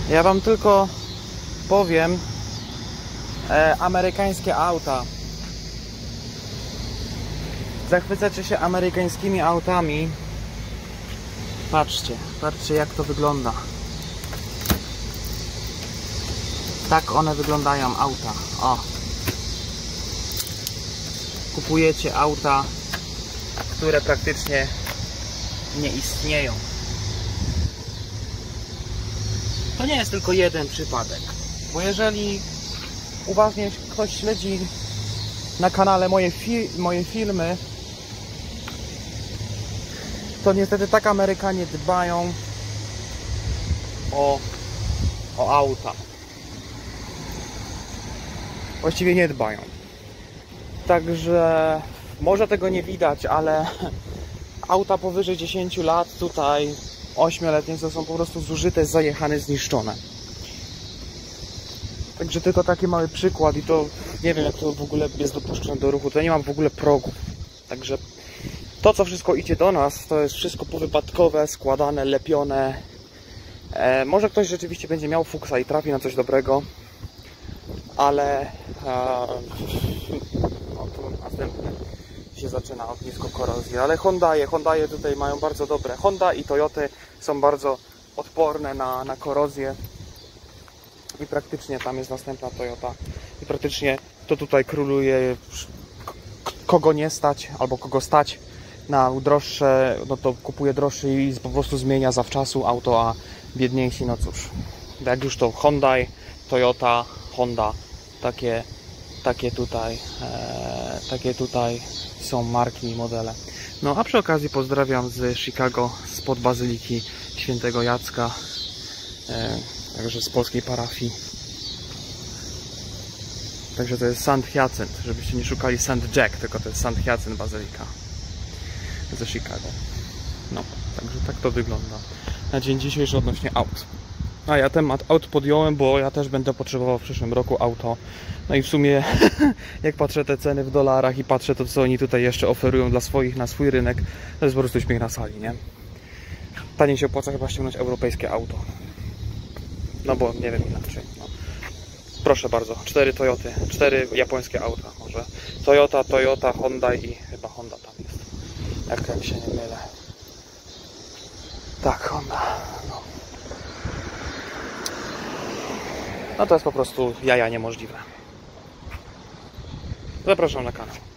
Ja wam tylko powiem, amerykańskie auta. Zachwycacie się amerykańskimi autami. Patrzcie jak to wygląda. Tak one wyglądają, auta. O. Kupujecie auta, które praktycznie nie istnieją. To nie jest tylko jeden przypadek, bo jeżeli uważnie ktoś śledzi na kanale moje filmy, to niestety tak Amerykanie dbają o auta. Właściwie nie dbają. Także może tego nie widać, ale auta powyżej 10 lat tutaj 8-letnie to są po prostu zużyte, zajechane, zniszczone. Także tylko taki mały przykład i to nie wiem, jak to w ogóle jest dopuszczone do ruchu. To nie mam w ogóle progów. Także to, co wszystko idzie do nas, to jest wszystko powypadkowe, składane, lepione. Może ktoś rzeczywiście będzie miał fuksa i trafi na coś dobrego, ale no to następne się zaczyna ognisko korozji. Ale Hondaje tutaj mają bardzo dobre. Honda i Toyoty są bardzo odporne na korozję. I praktycznie tam jest następna Toyota. I praktycznie to tutaj króluje, kogo nie stać, albo kogo stać na droższe, no to kupuje droższe i po prostu zmienia zawczasu auto, a biedniejsi, no cóż. Jak już to Hyundai, Toyota, Honda, takie tutaj są marki i modele. No a przy okazji pozdrawiam z Chicago, spod Bazyliki Świętego Jacka, także z polskiej parafii. Także to jest St. Hyacynt, żebyście nie szukali St. Jack, tylko to jest St. Hyacynt Bazylika ze Chicago. No, także tak to wygląda na dzień dzisiejszy odnośnie aut. A ja temat aut podjąłem, bo ja też będę potrzebował w przyszłym roku auto. No i w sumie jak patrzę te ceny w dolarach i patrzę to, co oni tutaj jeszcze oferują dla swoich na swój rynek, to jest po prostu śmiech na sali, nie? Taniej się opłaca chyba ściągnąć europejskie auto. No bo nie wiem inaczej. No. Proszę bardzo, 4 Toyoty, 4 japońskie auta może. Toyota, Hyundai i chyba Honda tam jest. Jak się nie mylę. Tak, Honda. No to jest po prostu jaja niemożliwe. Zapraszam na kanał.